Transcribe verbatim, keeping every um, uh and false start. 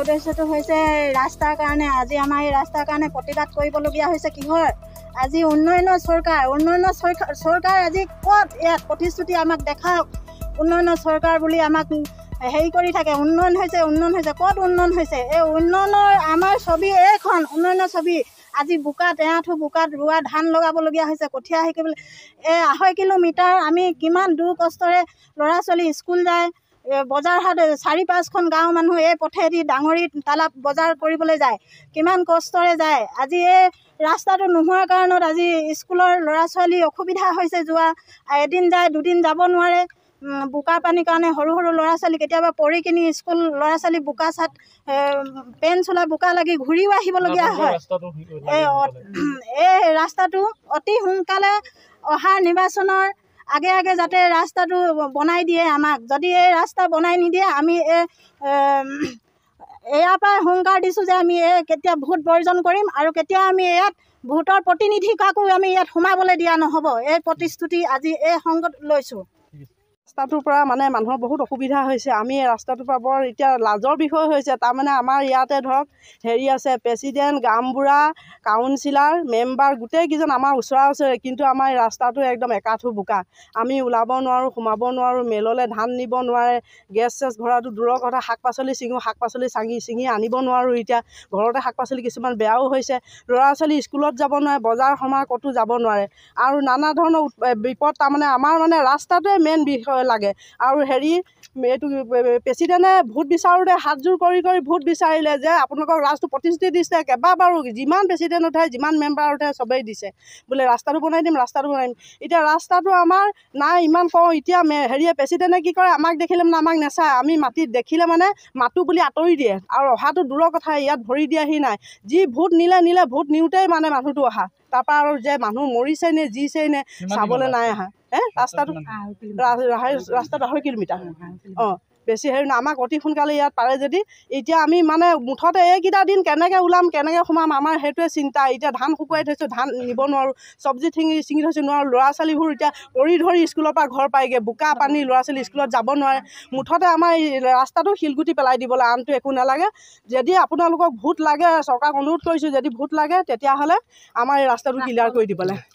উদ্দেশ্যটো হৈছে ৰাস্তাৰ কাৰণে। আজি আমাৰ এই ৰাস্তাৰ কাৰণে প্ৰতিবাদ কৰিবলগীয়া হৈছে। কিহৰ আজি উন্নয়নৰ চৰকাৰ উন্নয়নৰ চৰকাৰ আজি ক'ত ইয়াত প্ৰতিশ্ৰুতি আমাক দেখাওক। উন্নয়নৰ চৰকাৰ বুলি আমাক হেৰি কৰি থাকে, উন্নয়ন হৈছে উন্নয়ন হৈছে ক'ত উন্নয়ন হৈছে? এই উন্নয়নৰ আমাৰ ছবি এইখন উন্নয়নৰ ছবি। আজি বোকাত এআঁঠু বোকাত ৰোৱা ধান লগাবলগীয়া হৈছে, কঠীয়া শিকিবলৈ এই আঢ়ৈ কিলোমিটাৰ আমি কিমান দূৰ কষ্টৰে ল'ৰা ছোৱালী স্কুল যায়, বজাৰ হাট চাৰি পাঁচখন গাঁৱৰ মানুহ এই পথেদি ডাঙৰি তালাপ বজাৰ কৰিবলৈ যায়, কিমান কষ্টৰে যায়। আজি এই ৰাস্তাটো নোহোৱাৰ কাৰণত আজি স্কুলৰ ল'ৰা ছোৱালী অসুবিধা হৈছে যোৱা। এদিন যায় দুদিন যাব নোৱাৰে বোকা পানীৰ কাৰণে। সৰু সৰু ল'ৰা ছোৱালী কেতিয়াবা পৰি কিনি স্কুল ল'ৰা ছোৱালী বোকা চাট পেন চোলা বোকা লাগি ঘূৰিও আহিবলগীয়া হয়। এই এই ৰাস্তাটো অতি সোনকালে অহা নিৰ্বাচনৰ আগে আগে যাতে ৰাস্তাটো বনাই দিয়ে আমাক। যদি এই ৰাস্তা বনাই নিদিয়ে আমি এই ইয়াৰ পৰাই হুংকাৰ দিছোঁ যে আমি এই কেতিয়া ভোট বৰ্জন কৰিম আৰু কেতিয়া আমি ইয়াত ভোটৰ প্ৰতিনিধি কাকো আমি ইয়াত সোমাবলৈ দিয়া নহ'ব। এই প্ৰতিশ্ৰুতি আজি এই সংগত লৈছোঁ। ৰাস্তাটোৰ পৰা মানে মানুহৰ বহুত অসুবিধা হৈছে। আমি এই ৰাস্তাটোৰ পৰা বৰ এতিয়া লাজৰ বিষয় হৈছে। তাৰমানে আমাৰ ইয়াতে ধৰক হেৰি আছে প্ৰেচিডেণ্ট, গাঁওবুঢ়া, কাউন্সিলাৰ, মেম্বাৰ গোটেইকেইজন আমাৰ ওচৰা ওচৰে, কিন্তু আমাৰ এই ৰাস্তাটো একদম একাঠু বোকা। আমি ওলাব নোৱাৰোঁ, সোমাব নোৱাৰোঁ, মেললৈ ধান নিব নোৱাৰে, গেছ চেছ ভৰাটো দূৰৰ কথা। শাক পাচলি ছিঙো, শাক পাচলি চাঙি ছিঙি আনিব নোৱাৰোঁ। এতিয়া ঘৰতে শাক পাচলি কিছুমান বেয়াও হৈছে। ল'ৰা ছোৱালী স্কুলত যাব নোৱাৰে, বজাৰ সমাৰ ক'তো যাব নোৱাৰে আৰু নানা ধৰণৰ বিপদ। তাৰমানে আমাৰ মানে ৰাস্তাটোৱে মেইন বিষয় লাগে। আৰু হেৰি এইটো প্ৰেচিডেণ্টে ভোট বিচাৰোঁতে হাতযোৰ কৰি কৰি ভোট বিচাৰিলে যে আপোনালোকক ৰাস্তাটো প্ৰতিশ্ৰুতি দিছে কেইবাবাৰো, যিমান প্ৰেচিডেণ্ট উঠে যিমান মেম্বাৰ উঠে চবেই দিছে বোলে ৰাস্তাটো বনাই দিম ৰাস্তাটো বনাই দিম। এতিয়া ৰাস্তাটো আমাৰ নাই ইমান কওঁ। এতিয়া হেৰিয়ে প্ৰেচিডেণ্টে কি কৰে, আমাক দেখিলে মানে আমাক নেচায়। আমি মাটিত দেখিলে মানে মাতো বুলি আঁতৰি দিয়ে আৰু অহাটো দূৰৰ কথা, ইয়াত ভৰি দিয়াহি নাই। যি ভোট নিলে নিলে ভোট নিওঁতেই মানে মানুহটো অহা, তাৰপৰা আৰু যে মানুহ মৰিছে নে জিছে নে চাবলৈ নাই অহা। হে ৰাস্তাটো ৰাস্তাটো আঢ়ৈ কিলোমিটাৰ অঁ বেছি হেৰি নহয়। আমাক অতি সোনকালে ইয়াত পাৰে যদি এতিয়া আমি মানে মুঠতে এইকেইটা দিন কেনেকৈ ওলাম কেনেকৈ সোমাম আমাৰ সেইটোৱে চিন্তা। এতিয়া ধান শুকুৱাই থৈছোঁ, ধান নিব নোৱাৰোঁ, চব্জি ছিঙি ছিঙি থৈছোঁ নোৱাৰোঁ। ল'ৰা ছোৱালীবোৰ এতিয়া পৰি ধৰি স্কুলৰ পৰা ঘৰ পায়গৈ, বোকা পানী ল'ৰা ছোৱালী স্কুলত যাব নোৱাৰে। মুঠতে আমাৰ এই ৰাস্তাটো শিলগুটি পেলাই দিবলৈ, আনটো একো নালাগে। যদি আপোনালোকক ভোট লাগে চৰকাৰক অনুৰোধ কৰিছোঁ, যদি ভোট লাগে তেতিয়াহ'লে আমাৰ এই ৰাস্তাটো ক্লিয়াৰ কৰি দিবলৈ।